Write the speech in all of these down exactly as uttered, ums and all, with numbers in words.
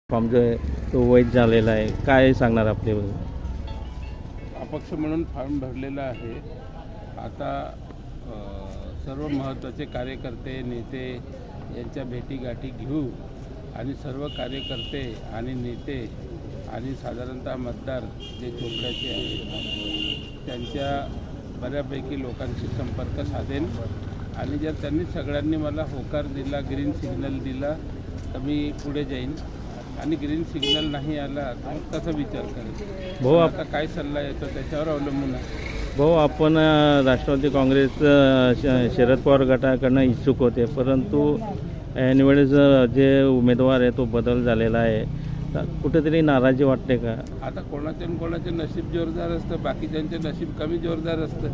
Form जो आहे तो वैध झालेला आहे, काय सांगणार आपल्याबद्दल? अपक्ष म्हणून फॉर्म भरलेला आहे. आता सर्व महत्त्वाचे कार्यकर्ते नेते यांच्या भेटीगाठी घेऊ आणि सर्व कार्यकर्ते आणि नेते आणि साधारणतः मतदार जे चोपड्याचे आहेत त्यांच्या बऱ्यापैकी लोकांशी संपर्क साधेन आणि जर त्यांनी सगळ्यांनी मला होकार दिला, ग्रीन सिग्नल दिला तर मी पुढे जाईन आणि ग्रीन सिग्नल नाही आला तर तसा विचार करेन. भाऊ आता काय सल्ला येतो त्याच्यावर अवलंबून आहे. भाऊ आपण राष्ट्रवादी काँग्रेस शरद पवार गटाकडनं इच्छुक होते, परंतु यावेळेस जे उमेदवार आहे तो बदल झालेला आहे, कुठेतरी नाराजी वाटते का? आता कोणाचे कोणाचे नशीब जोरदार असतं, बाकीच्यांचे नशीब कमी जोरदार असतं.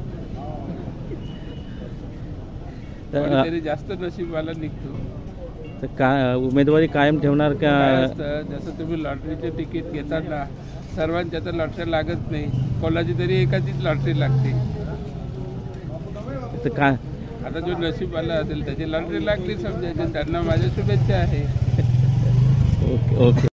तरी जास्त नशीबवाला निघतो. तर का उमेदवारी कायम ठेवणार का? जसं तुम्ही लॉटरीचे तिकीट घेताना सर्वांच्या तर लॉटरी लागत नाही, कोणाची तरी एकाचीच लॉटरी लागते. तर काय आता जो नशीबवाला असेल त्याची लॉटरी लागली समजायची, त्यांना माझ्या शुभेच्छा आहे. Okay okay.